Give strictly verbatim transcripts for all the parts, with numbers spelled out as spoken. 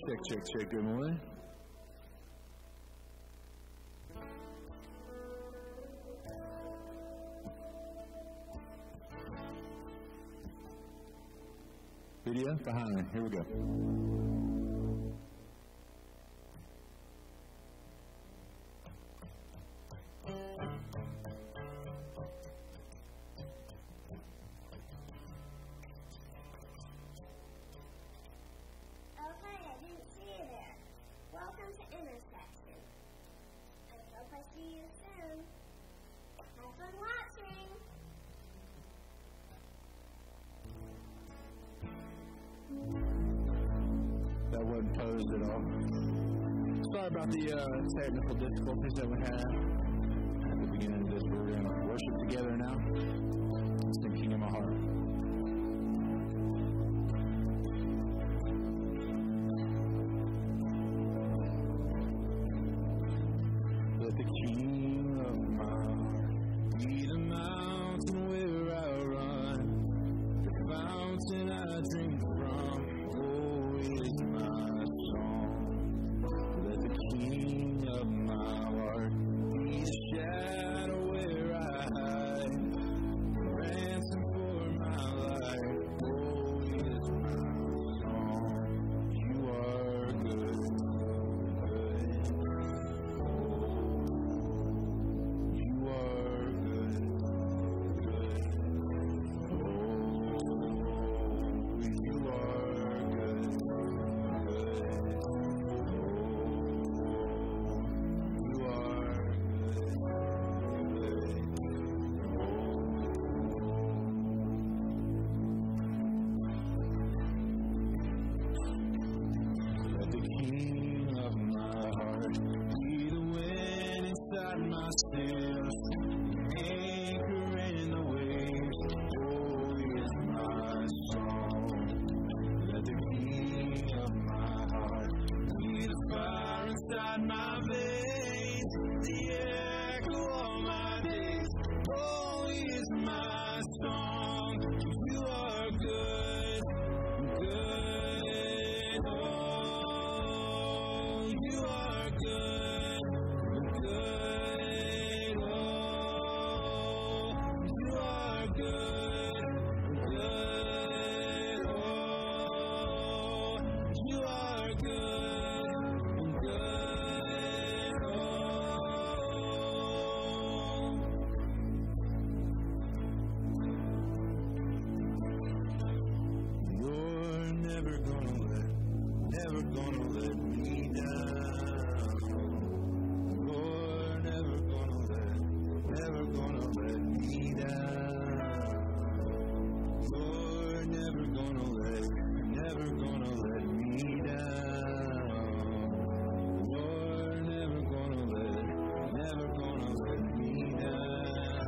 Check, check, check. Good morning. Video behind me. Here we go. That wasn't posed at all. Sorry about the uh, technical difficulties that we had at the beginning of this. We're going to worship together now. Sing King in My Heart. Let the King of my heart be the mountain where I run, the fountain I drink from. Oh, is my song. Let the King of my heart be the shadow where I hide, the ransom for my life. Oh, is my song. You are good, good. Oh, you are good, good. Oh, you are good, good. Oh, you are good, good. Let the King of my heart be the wind inside my sails, anchor in the waves. Oh, is my song. Let the King of my heart be the fire inside my veins, the echo of my days. Oh, is my song. You are good, good. Oh, you are good, good. Oh, you are good, good. Oh, you are good, good. Oh, you're never gonna let, never gonna let me down. You're never gonna let, never gonna let me down. You're never gonna let, never gonna let me down. You're never gonna let, never gonna let me down.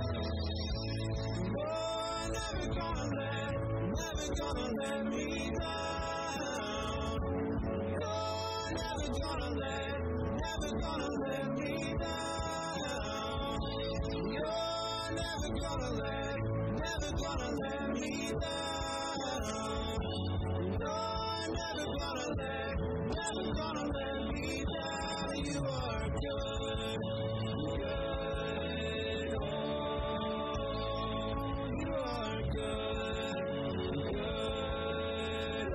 You're never gonna let, never gonna let me down. You're never gonna let, never gonna let me down. You're never gonna let, never gonna let me down. You're never gonna let, never gonna let me down. You are good, good. Oh, you are good, good.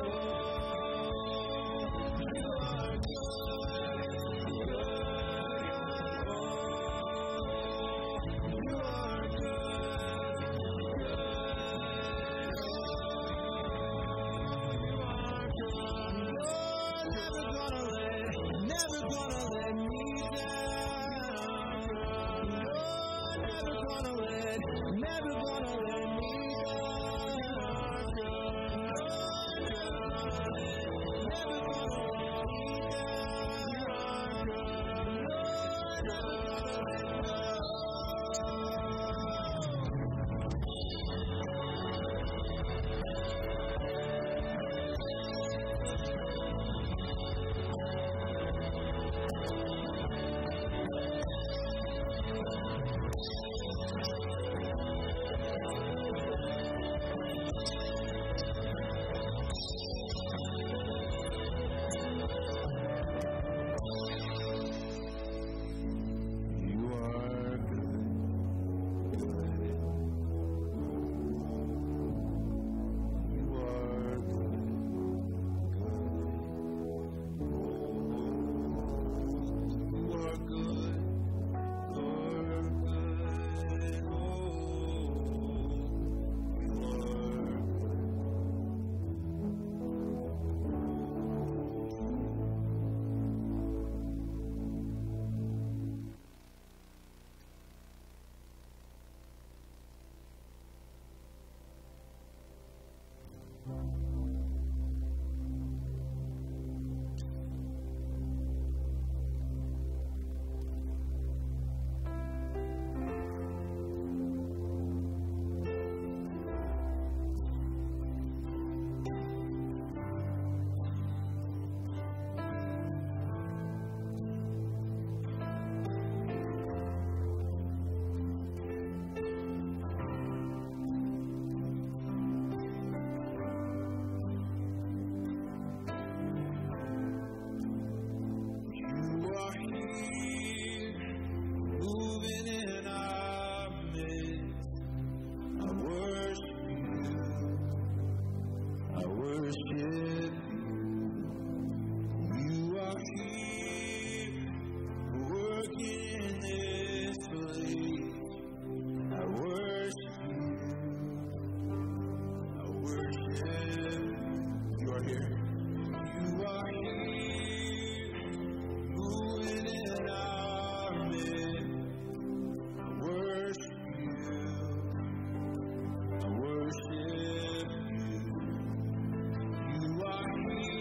Oh, you are good, good. Oh, you are good, good. worship you. You are here, working in this place. I worship you. I worship you. You are here. You are here, moving in our midst. I worship you. I worship you. You are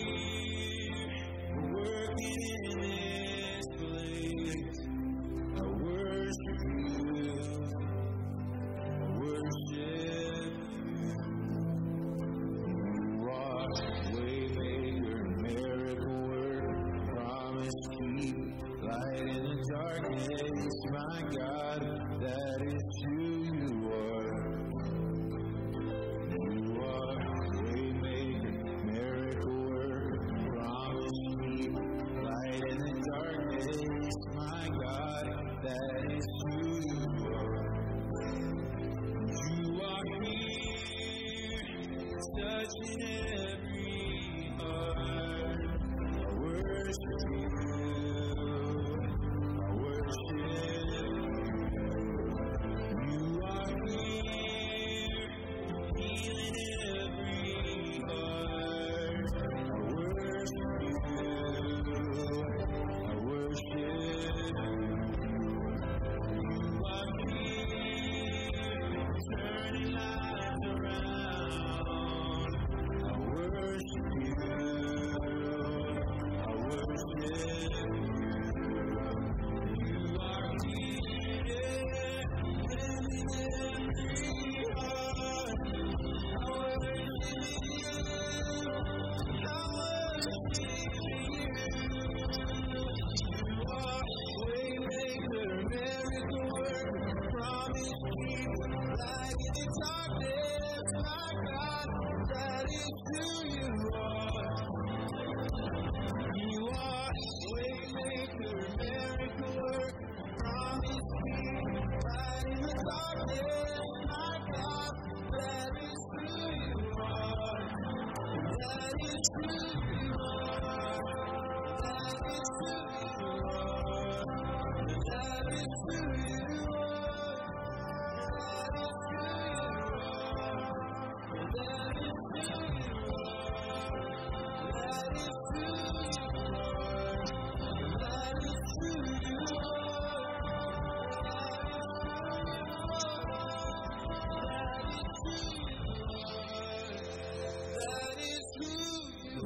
here, working in this place. I worship you. I worship you. You are waymaker, miracle worker, promise keep, light in the darkness. My God, that is who you are. You are waymaker, miracle worker, promise keep, light in the darkness. My God, that is who you are. You are here, touching every heart. I worship you. I worship you. You are here, healing every heart. I worship you. I worship you. You are here, turning lives around. I worship you. I worship you. You are here, living every heart. I worship you. I worship you. You are waymaker, miracle worker, promise keeper, light in the darkness. My God, that is who you are. You are waymaker, miracle worker, promise keeper, light in the darkness. My God, that is who you are. That is who you are. That is who you are. That is who you are. That is who you are. That is who you are. That is who you are. That is who you are.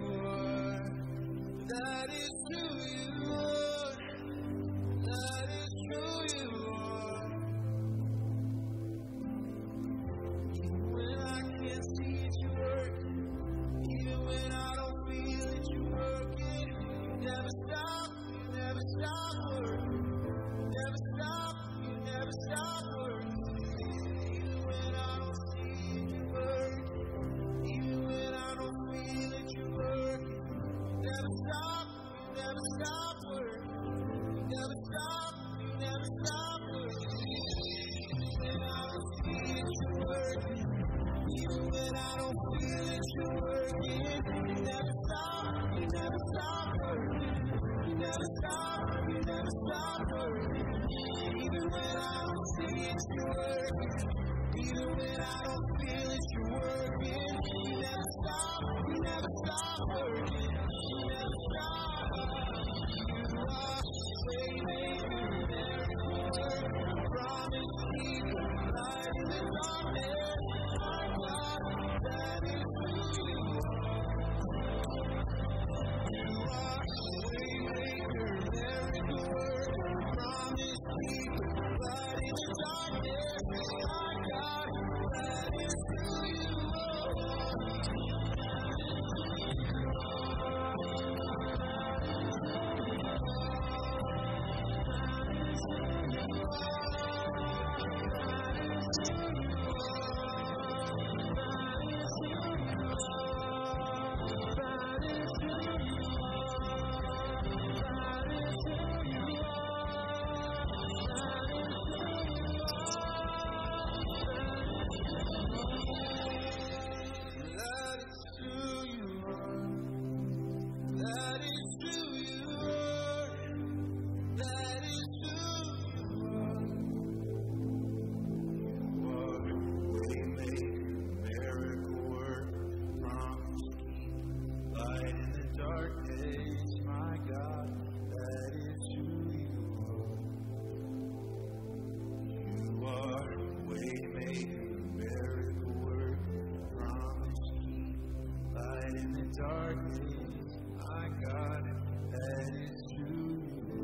in the darkness. My God, that is true.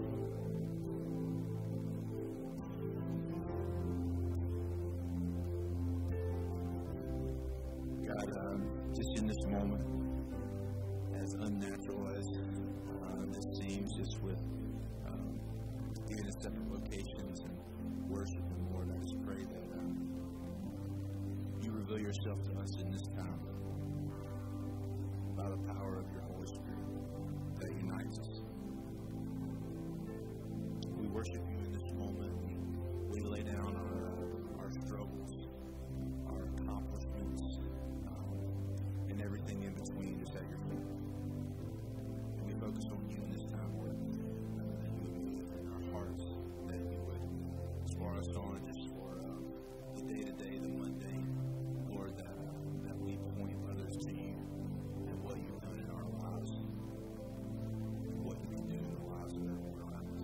God, uh, just in this moment, as unnatural as uh, this seems, just with um, being in separate locations and worshiping, Lord, I just pray that um, you reveal yourself to us in this time by the power of your Holy Spirit that unites us. We worship you in this moment. We, we lay down our, uh, our struggles, our accomplishments, um, and everything in between just at your feet. And we focus on you in this time, Lord, uh, that you would be in our hearts, that you would spar us on just for uh, the day-to-day, the mundane, Lord, that, uh, that we point others to you and what you've done in our lives, and what you can do in the lives of everyone around us.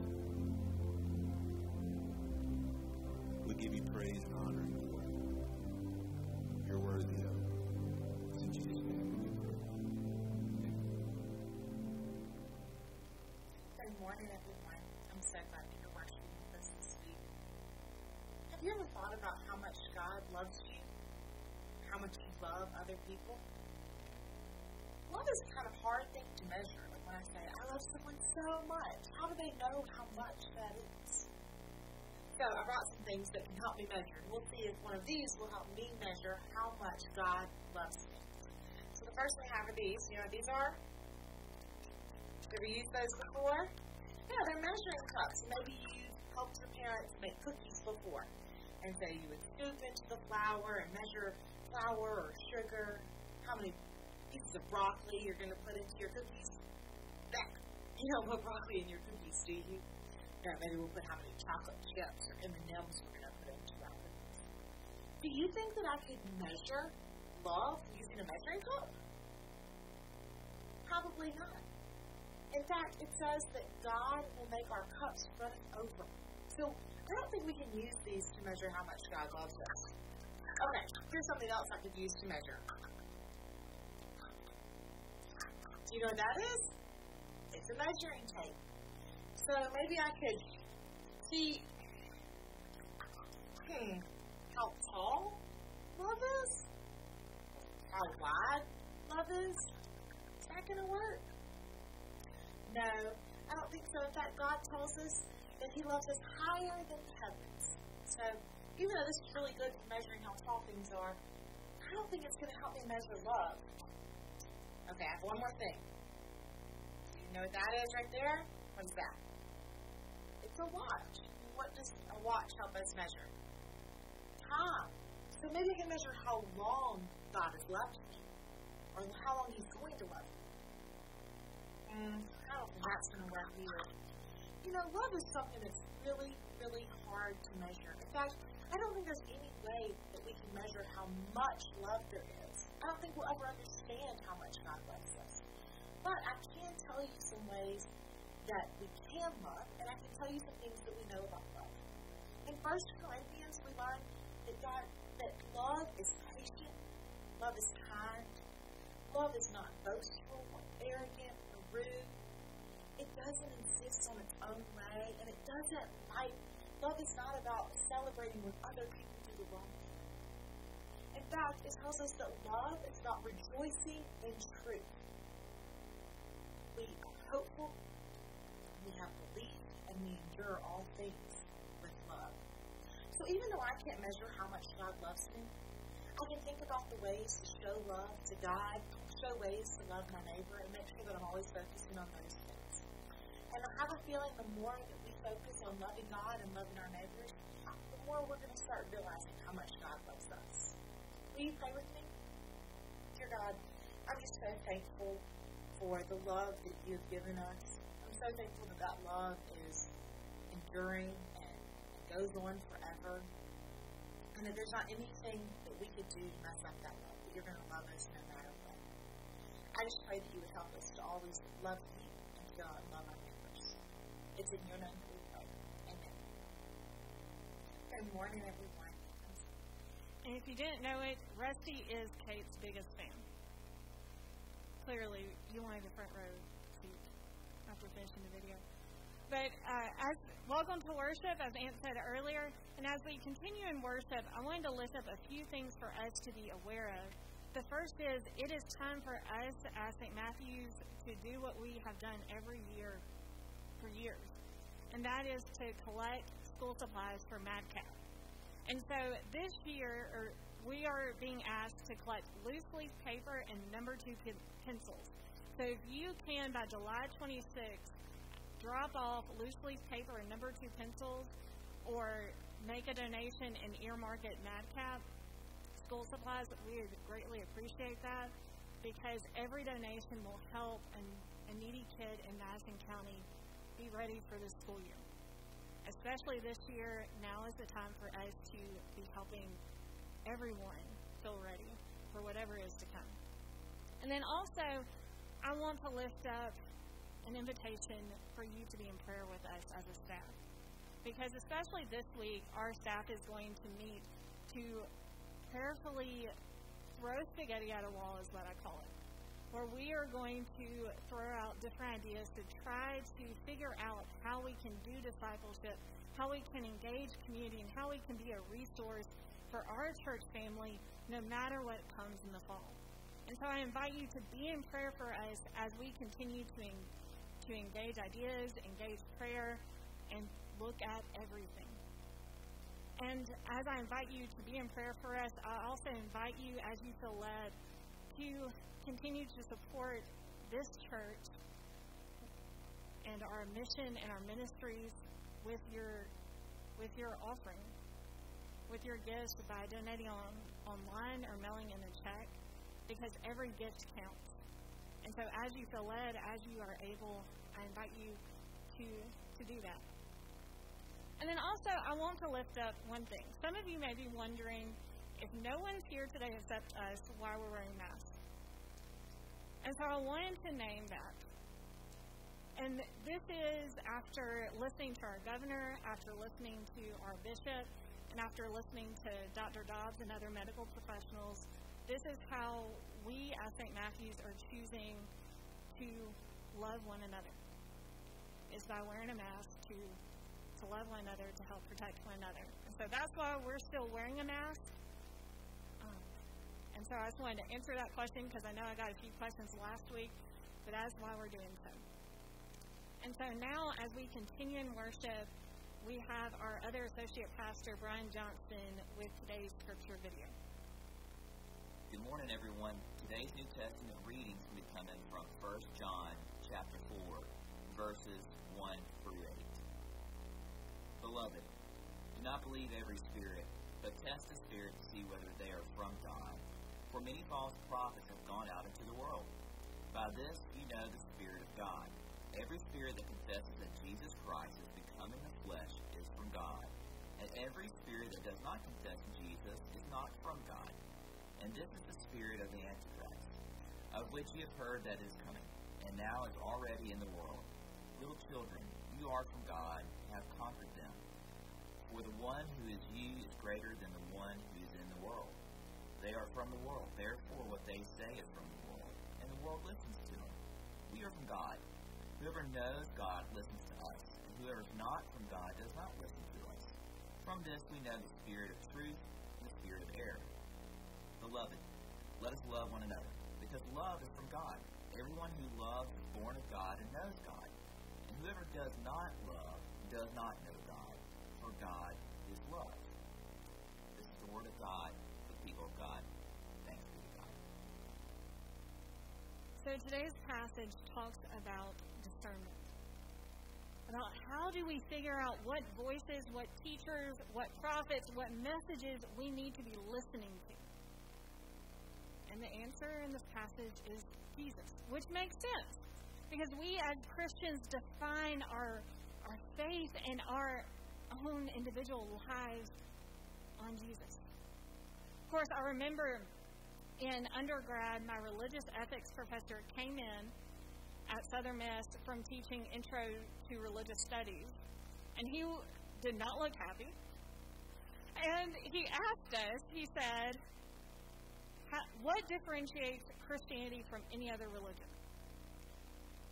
We give you praise and honor and glory. You're worthy of it. It's in Jesus' name we pray. Amen. Good morning, everyone. I'm so glad that you're worshiping with us this week. Have you ever thought about how much God loves you? How much you love other people? Love is kind of a hard thing to measure. Like when I say, I love someone so much, how do they know how much that is? So I brought some things that can help me measure. We'll see if one of these will help me measure how much God loves me. So the first thing I have are these. You know what these are? Have you used those before? Yeah, they're measuring cups. Maybe you helped your parents make cookies before. And so you would scoop into the flour and measure flour or sugar, how many pieces of broccoli you're going to put into your cookies. That, you don't put broccoli in your cookies, do you? Yeah, maybe we'll put how many chocolate chips or M and M's we're going to put into our cookies. Do you think that I could measure love using a measuring cup? Probably not. In fact, it says that God will make our cups run over. So I don't think we can use these to measure how much God loves us. Okay, here's something else I could use to measure. Do you know what that is? It's a measuring tape. So maybe I could see hmm, how tall love is, how wide love is. Is that going to work? No, I don't think so. In fact, God tells us that He loves us higher than the heavens. So even though this is really good for measuring how tall things are, I don't think it's going to help me measure love. Okay, I have one more thing. Do you know what that is right there? What is that? It's a watch. What does a watch help us measure? Time. So maybe I can measure how long God has loved me, or how long He's going to love me. Mm, I don't think that's going to work either. You know, love is something that's really, really hard to measure. In fact, I don't think there's any way that we can measure how much love there is. I don't think we'll ever understand how much God loves us. But I can tell you some ways that we can love, and I can tell you some things that we know about love. In First Corinthians, we learn that God, that love is patient, love is kind, love is not boastful or arrogant or rude. It doesn't insist on its own way, and it doesn't like. Love is not about celebrating when other people do the wrong thing. In fact, it tells us that love is about rejoicing in truth. We are hopeful, we have belief, and we endure all things with love. So even though I can't measure how much God loves me, I can think about the ways to show love to God, show ways to love my neighbor, and make sure that I'm always focusing on those things. And I have a feeling the more that we focus on loving God and loving our neighbors, the more we're going to start realizing how much God loves us. Will you pray with me? Dear God, I'm just so thankful for the love that you have given us. I'm so thankful that that love is enduring and goes on forever. And that there's not anything that we could do to mess up that love, that you're going to love us no matter what. I just pray that you would help us to always love you and to go out and love our neighbors. It's in your name that we pray. Amen. Good morning, everyone. And if you didn't know it, Rusty is Kate's biggest fan. you wanted a front row seat after finishing the video. But uh, as welcome to worship, as Aunt said earlier, and as we continue in worship, I wanted to lift up a few things for us to be aware of. The first is, it is time for us as Saint Matthew's to do what we have done every year for years, and that is to collect school supplies for MadCap. And so this year, or we are being asked to collect loose leaf paper and number two pen- pencils. So if you can, by July twenty-sixth, drop off loose leaf paper and number two pencils, or make a donation and earmark it MadCap school supplies, we would greatly appreciate that, because every donation will help an, a needy kid in Madison County be ready for the school year. Especially this year, now is the time for us to be helping everyone feel ready for whatever is to come. And then also, I want to lift up an invitation for you to be in prayer with us as a staff. Because especially this week, our staff is going to meet to prayerfully throw spaghetti at a wall, is what I call it, where we are going to throw out different ideas to try to figure out how we can do discipleship, how we can engage community, and how we can be a resource for our church family no matter what comes in the fall. And so I invite you to be in prayer for us as we continue to, en- to engage ideas, engage prayer, and look at everything. And as I invite you to be in prayer for us, I also invite you, as you feel led, to continue to support this church and our mission and our ministries with your with your offering, with your gifts, by donating on online or mailing in a check, because every gift counts. And so as you feel led, as you are able, I invite you to to do that. And then also, I want to lift up one thing. Some of you may be wondering, if no one's here today except us, why we're wearing masks. And so I wanted to name that. And this is after listening to our governor, after listening to our bishop, and after listening to Doctor Dobbs and other medical professionals. This is how we as Saint Matthew's are choosing to love one another. It's by wearing a mask to to love one another, to help protect one another. And so that's why we're still wearing a mask. Um, and so I just wanted to answer that question, because I know I got a few questions last week, but that's why we're doing so. And so now, as we continue in worship, we have our other associate pastor, Brian Johnston, with today's scripture video. Good morning, everyone. Today's New Testament readings will be coming from First John chapter four, verses one through eight. Beloved, do not believe every spirit, but test the spirit to see whether they are from God. For many false prophets have gone out into the world. By this you know the Spirit of God. Every spirit that confesses that Jesus Christ has become in the flesh is from God. And every spirit that does not confess Jesus is not from God. And this is the spirit of the Antichrist, of which you have heard that is coming, and now is already in the world. Little children, you are from God, and have conquered them. For the one who is you is greater than the one who is in the world. They are from the world, therefore what they say is from the world, and the world listens to them. We are from God. Whoever knows God listens to us, and whoever is not from God does not listen to us. From this we know the spirit of truth and the spirit of error. Beloved, let us love one another, because love is from God. Everyone who loves is born of God and knows God. And whoever does not love does not know God, for God is love. This is the word of God, the people of God. Thanks be to God. So today's passage talks about discernment. About how do we figure out what voices, what teachers, what prophets, what messages we need to be listening to. And the answer in this passage is Jesus, which makes sense, because we as Christians define our our faith and our own individual lives on Jesus. Of course, I remember in undergrad, my religious ethics professor came in at Southern Miss from teaching Intro to Religious Studies, and he did not look happy. And he asked us, he said, what differentiates Christianity from any other religion?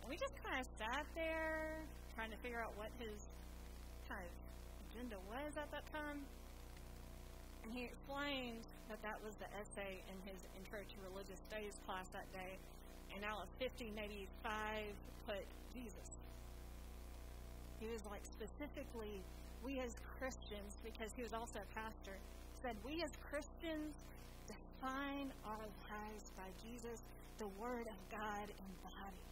And we just kind of sat there trying to figure out what his kind of agenda was at that time. And he explained that that was the essay in his Intro to Religious Studies class that day. And out of fifty, maybe five put Jesus. He was like, specifically, we as Christians, because he was also a pastor, said, we as Christians define our lives by Jesus, the Word of God embodied.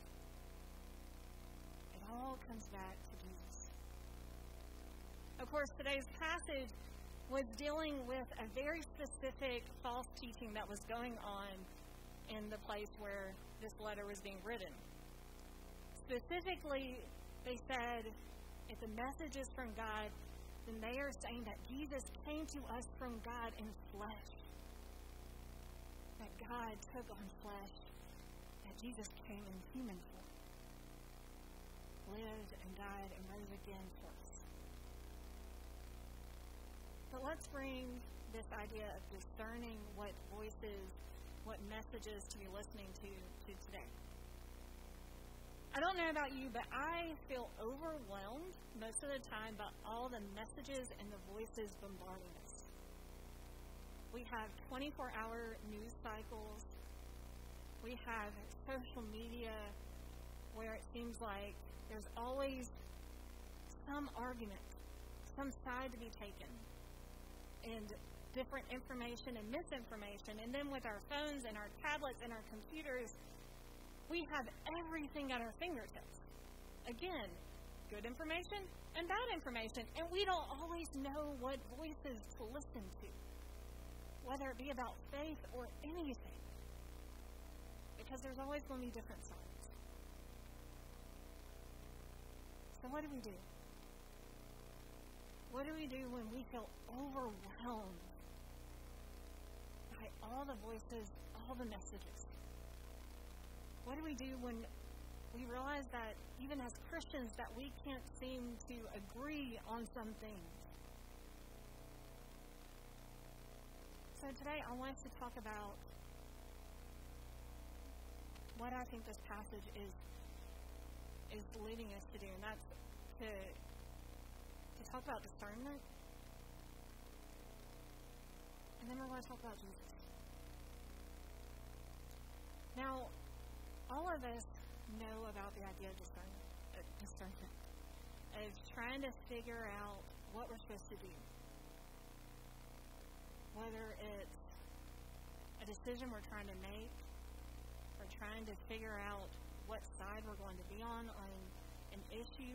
It all comes back to Jesus. Of course, today's passage was dealing with a very specific false teaching that was going on in the place where this letter was being written. Specifically, they said, if the message is from God, then they are saying that Jesus came to us from God in flesh. That God took on flesh, that Jesus came in human form, lived and died and rose again for us. But let's bring this idea of discerning what voices, what messages to be listening to, to today. I don't know about you, but I feel overwhelmed most of the time by all the messages and the voices bombarding us. We have twenty-four hour news cycles. We have social media where it seems like there's always some argument, some side to be taken, and different information and misinformation. And then with our phones and our tablets and our computers, we have everything at our fingertips. Again, good information and bad information. And we don't always know what voices to listen to, whether it be about faith or anything, because there's always going to be different sides. So what do we do? What do we do when we feel overwhelmed by all the voices, all the messages? What do we do when we realize that even as Christians that we can't seem to agree on some things? So today I want to talk about what I think this passage is is leading us to do, and that's to to talk about discernment, and then we're going to talk about Jesus. Now, all of us know about the idea of discernment, uh, discernment, of trying to figure out what we're supposed to do. Whether it's a decision we're trying to make, or trying to figure out what side we're going to be on on an issue,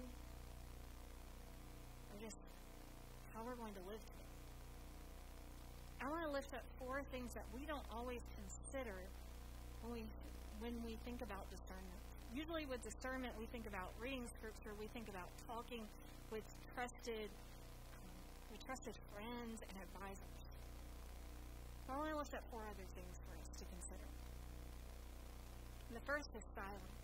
or just how we're going to live today. I want to lift up four things that we don't always consider when we when we think about discernment. Usually with discernment, we think about reading Scripture, we think about talking with trusted, um, with trusted friends and advisors. So I want to lift up four other things for us to consider. And the first is silence.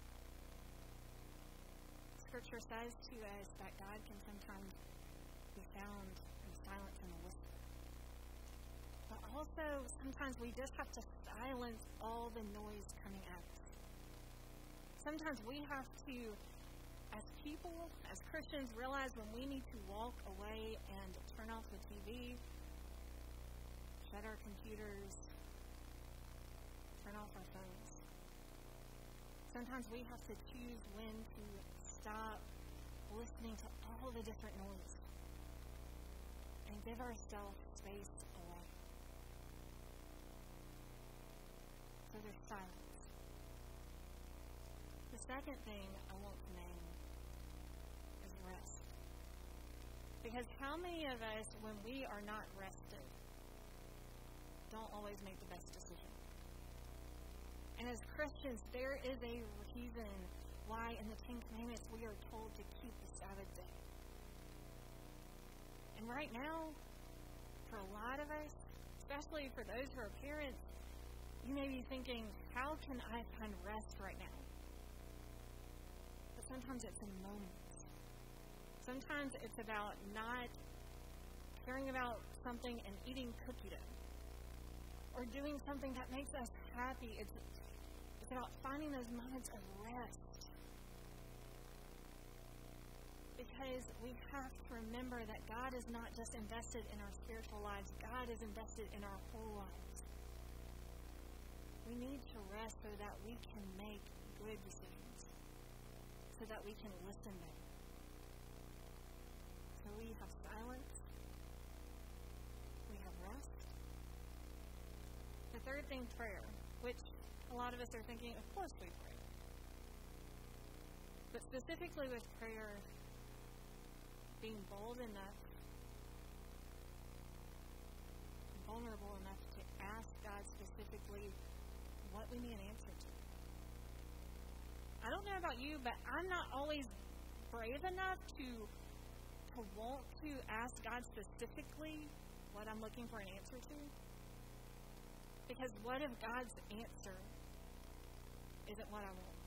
Scripture says to us that God can sometimes be found in silence and a whisper. But also, sometimes we just have to silence all the noise coming at us. Sometimes we have to, as people, as Christians, realize when we need to walk away and turn off the T V, shut our computers, turn off our phones. Sometimes we have to choose when to stop listening to all the different noise and give ourselves space away. So there's silence. The second thing I want to name is rest. Because how many of us, when we are not rested, don't always make the best decision? And as Christians, there is a reason why in the Ten Commandments we are told to keep the Sabbath day. And right now, for a lot of us, especially for those who are parents, you may be thinking, how can I find rest right now? But sometimes it's in moments. Sometimes it's about not caring about something and eating cookie dough, or doing something that makes us happy. It's, it's about finding those moments of rest Because we have to remember that God is not just invested in our spiritual lives, God is invested in our whole lives. We need to rest so that we can make good decisions, so that we can listen better. So we have silence, we have rest. The third thing, prayer, which a lot of us are thinking, of course we pray. But specifically with prayer, being bold enough, vulnerable enough to ask God specifically what we need an answer to. I don't know about you, but I'm not always brave enough to to want to ask God specifically what I'm looking for an answer to. Because what if God's answer isn't what I want?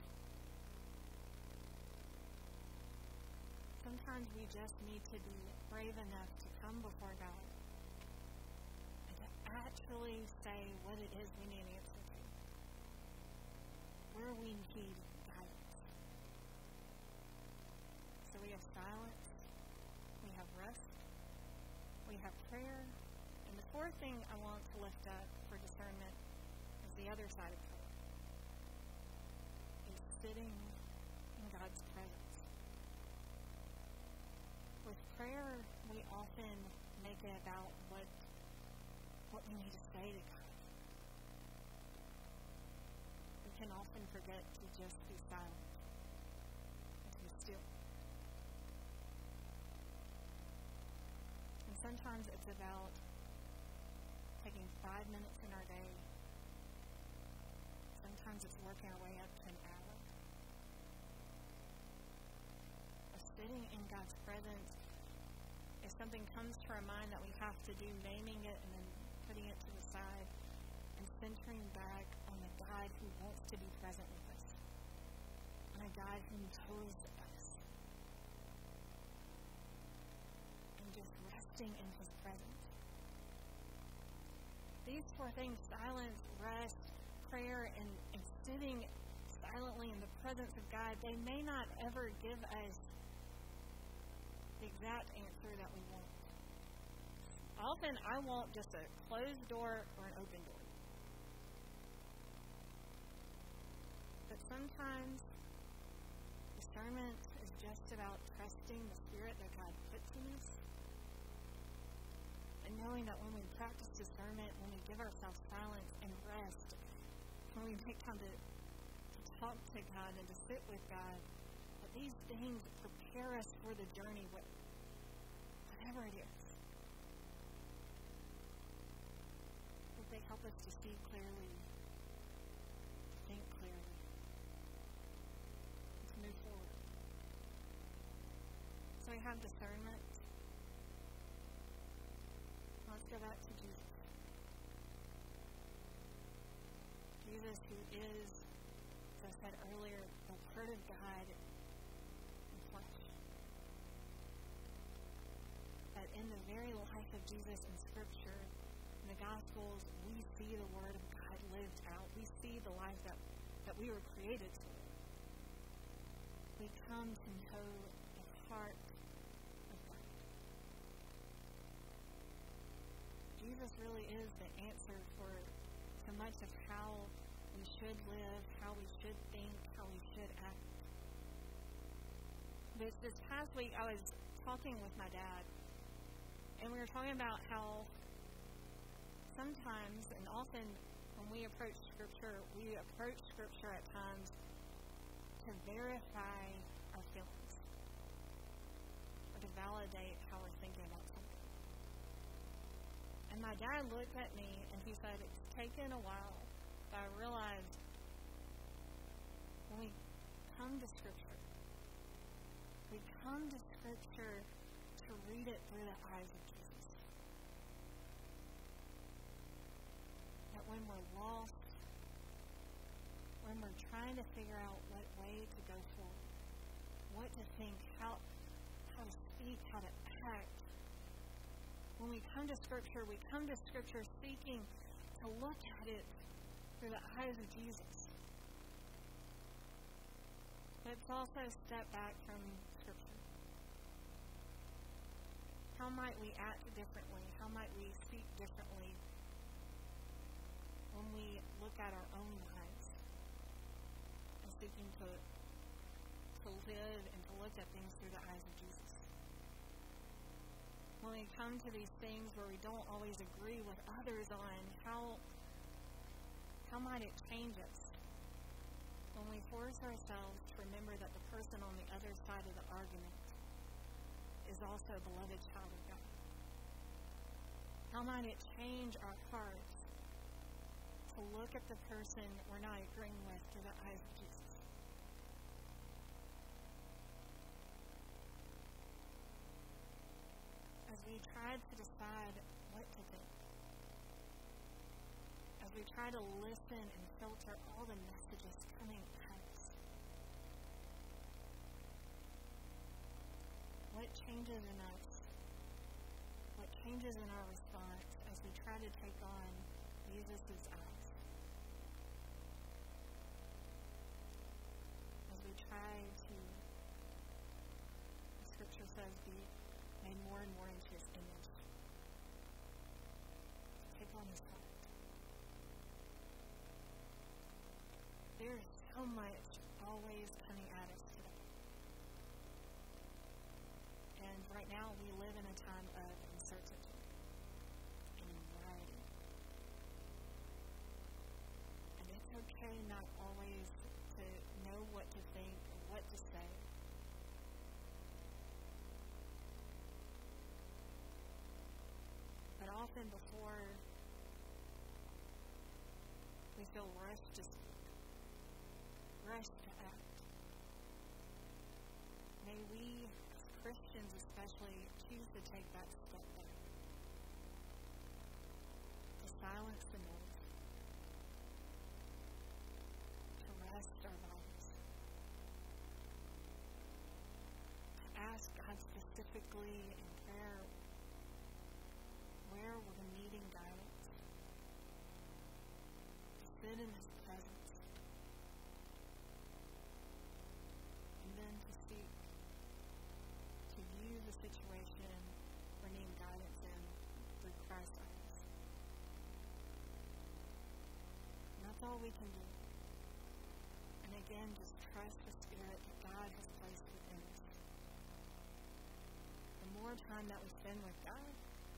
Sometimes we just need to be brave enough to come before God and to actually say what it is we need an answer to. Where we need guidance. So we have silence, we have rest, we have prayer, and the fourth thing I want to lift up for discernment is the other side of prayer. Is sitting in God's presence. With prayer, we often make it about what what we need to say to God. We can often forget to just be silent and to be still. And sometimes it's about taking five minutes in our day. Sometimes it's working our way up to an hour. Of sitting in God's presence, if something comes to our mind that we have to do, naming it and then putting it to the side and centering back on the God who wants to be present with us, on a God who knows us, and just resting in His presence. These four things, silence, rest, prayer, and, and sitting silently in the presence of God, they may not ever give us the exact answer that we want. Often I want just a closed door or an open door. But sometimes discernment is just about trusting the Spirit that God puts in us, and knowing that when we practice discernment, when we give ourselves silence and rest, when we take time to, to talk to God and to sit with God, that these things prepare us for the journey, whatever it is. That they help us to see clearly, to think clearly, to move forward. So we have discernment. Let's go back to Jesus. Jesus, who is, as I said earlier, the Word of God in flesh. That in the very life of Jesus in Scripture, in the Gospels, we see the Word of God lived out. We see the life that, that we were created to live. We come to know the heart of God. Jesus really is the answer for so much of how we should live, how we should think, how we should act. This, this past week, I was talking with my dad, and we were talking about how sometimes and often when we approach Scripture, we approach Scripture at times to verify our feelings or to validate how we're thinking about something. And my dad looked at me and he said, it's taken a while, but I realized when we come to Scripture, we come to Scripture to read it through the eyes of Jesus. That when we're lost, when we're trying to figure out what way to go forward, what to think, how, how to speak, how to act, when we come to Scripture, we come to Scripture seeking to look at it through the eyes of Jesus. But it's also a step back from Scripture. how might we act differently? How might we speak differently when we look at our own lives and seeking to, to live and to look at things through the eyes of Jesus? When we come to these things where we don't always agree with others on, how, how might it change us? When we force ourselves to remember that the person on the other side of the argument is also a beloved child of God. How might it change our hearts to look at the person we're not agreeing with through the eyes of Jesus? As we try to decide what to think, as we try to listen and filter all the messages coming at us, what changes in us? What changes in our response as we try to take on Jesus' eyes? As we try to, the Scripture says, be made more and more into His image. Take on His heart. There is so much always coming at us today. And right now we live in a time of uncertainty and anxiety. And it's okay not always to know what to think or what to say. But often before we feel rushed to speak, rushed to act, may we, as Christians especially, choose to take that step back, to silence the noise, to rest our bodies, to ask God specifically in prayer where we're needing guidance, to sit in His presence, and then to seek to view the situation we're needing guidance in through Christ's eyes. And that's all we can do. And again, just trust the Spirit that God has placed within us. The more time that we spend with God,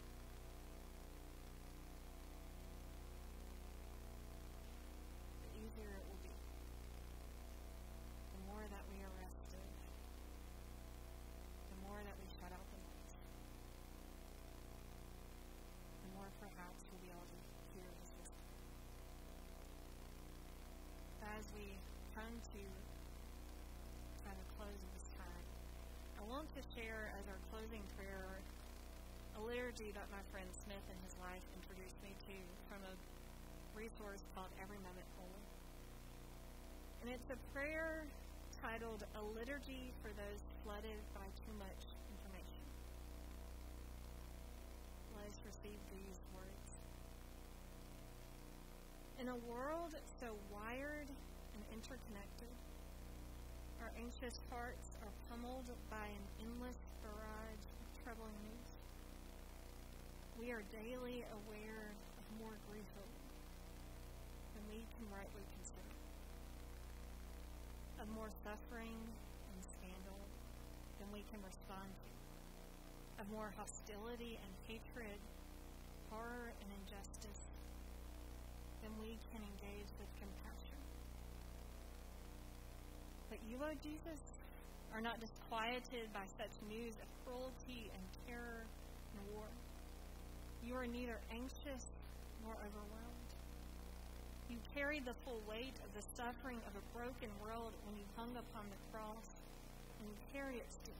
easier it will be. The more that we are rested, the more that we shut out the noise, the more perhaps we'll be able to hear His whisper. As we come to kind of close this time, I want to share as our closing prayer a liturgy that my friend Smith and his wife introduced me to from a resource called Every Moment Holy. And it's a prayer titled A Liturgy for Those Flooded by Too Much Information. Let us receive these words. In a world so wired and interconnected, our anxious hearts are pummeled by an endless barrage of troubling news. We are daily aware of more grief than we can rightly consider, of more suffering and scandal than we can respond to, of more hostility and hatred, horror and injustice than we can engage with compassion. But you, O Jesus, are not disquieted by such news of cruelty and terror and war. You are neither anxious nor overwhelmed. You carried the full weight of the suffering of a broken world when you hung upon the cross, and you carry it still.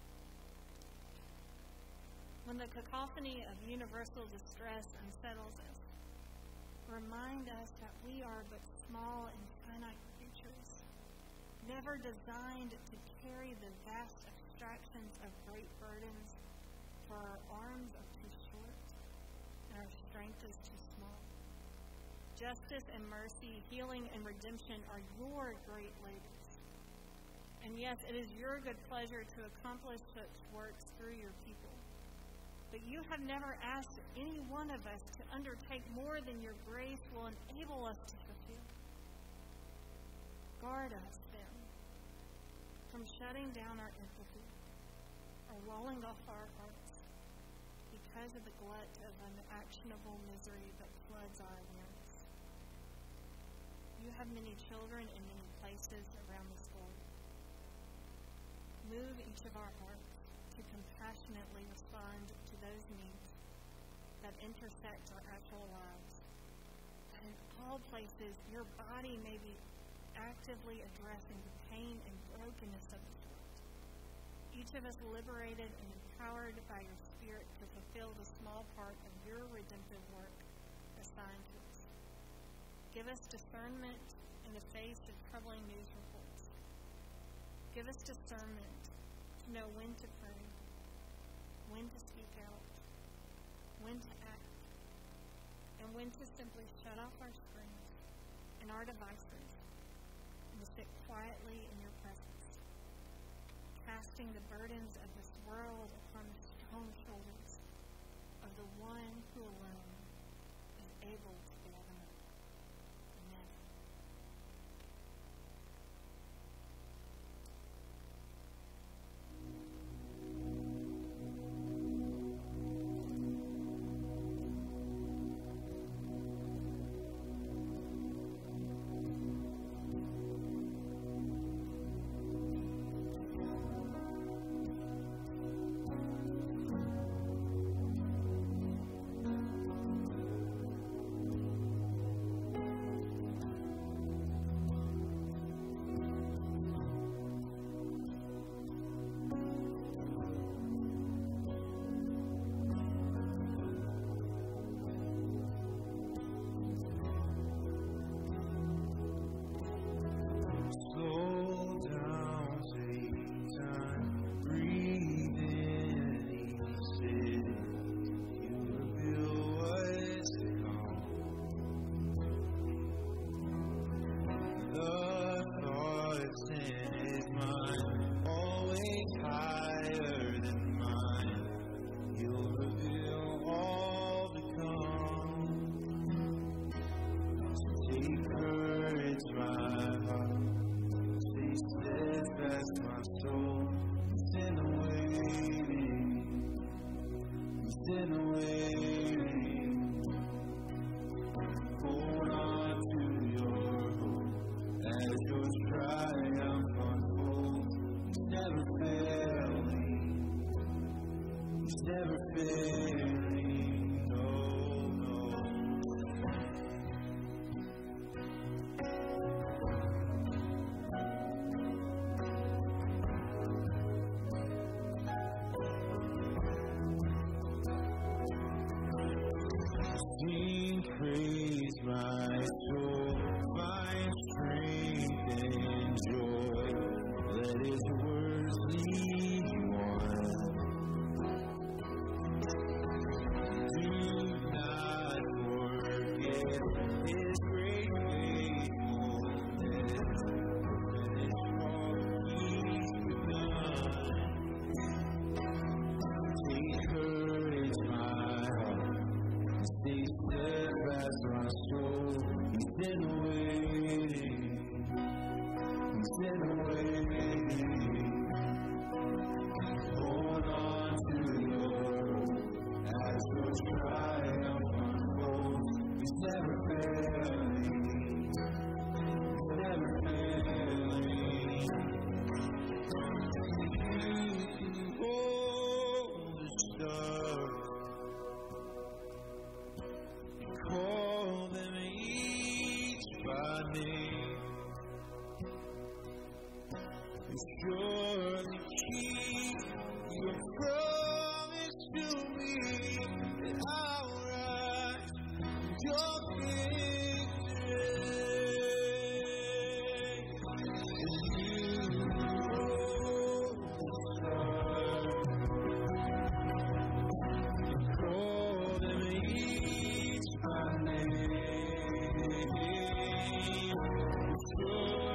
When the cacophony of universal distress unsettles us, remind us that we are but small and finite creatures, never designed to carry the vast abstractions of great burdens, for our arms are too short and our strength is too small. Justice and mercy, healing and redemption are your great labors. And yes, it is your good pleasure to accomplish such works through your people. But you have never asked any one of us to undertake more than your grace will enable us to fulfill. Guard us, then, from shutting down our empathy or walling off our hearts because of the glut of unactionable misery that floods our awareness. You have many children in many places around this world. Move each of our hearts to compassionately respond to those needs that intersect our actual lives. That in all places, your body may be actively addressing the pain and brokenness of this world. Each of us liberated and empowered by your Spirit to fulfill the small part of your redemptive work assigned to us. Give us discernment in the face of troubling news reports. Give us discernment to know when to pray, when to speak out, when to act, and when to simply shut off our screens and our devices and to sit quietly in your presence, casting the burdens of this world upon the strong shoulders of the one who alone is able to bear them up. Amen.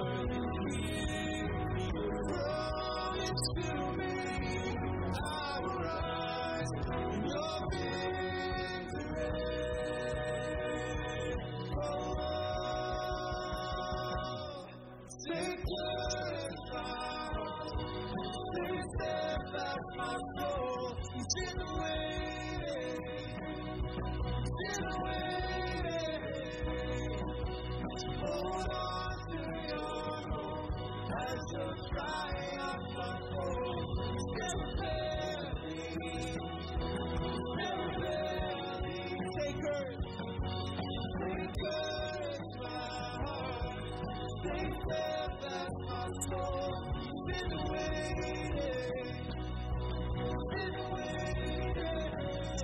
Promise to me, I my soul is in the waiting. It's in the waiting. Hold on to your hope as you're crying out my soul. It's never failing. Never failing. Take courage. Take courage, my heart. Stay steadfast, my soul. It's in the waiting. It's in the waiting.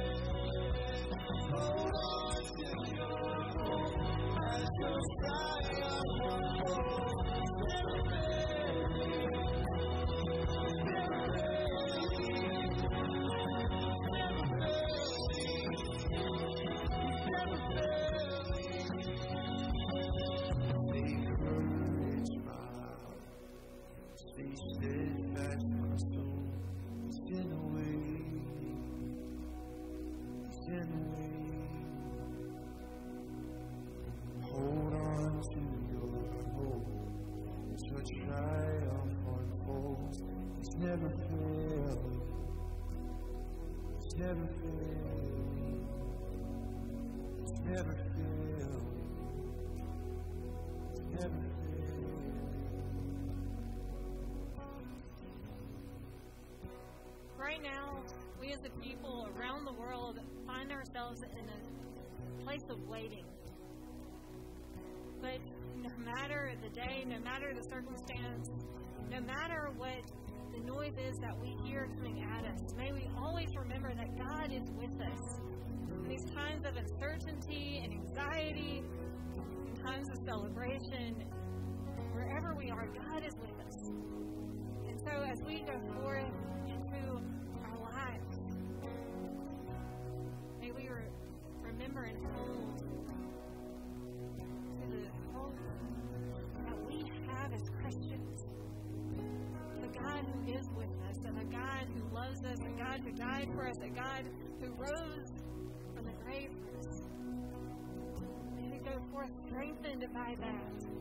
Hold on to your hope as you're crying out my soul. It's never failing. Never failing. Never failing. Never failing. Take courage, my heart. Stay steadfast, my soul. It's in the waiting. It's in the waiting. Hold on to your hope as your triumph unfolds. It's never failing. It's never failing. It's never failing. It's never failing. Right now, we as a people around the world find ourselves in a place of waiting. But no matter the day, no matter the circumstance, no matter what the noise is that we hear coming at us, may we always remember that God is with us. In these times of uncertainty and anxiety, in times of celebration, wherever we are, God is with us. And so as we go forth into our lives, may we re- remember and hold to the hope that we have as Christians. The God who is with us, and a God who loves us, a God who died for us, a God who rose from the grave for us. May we go forth strengthened by that.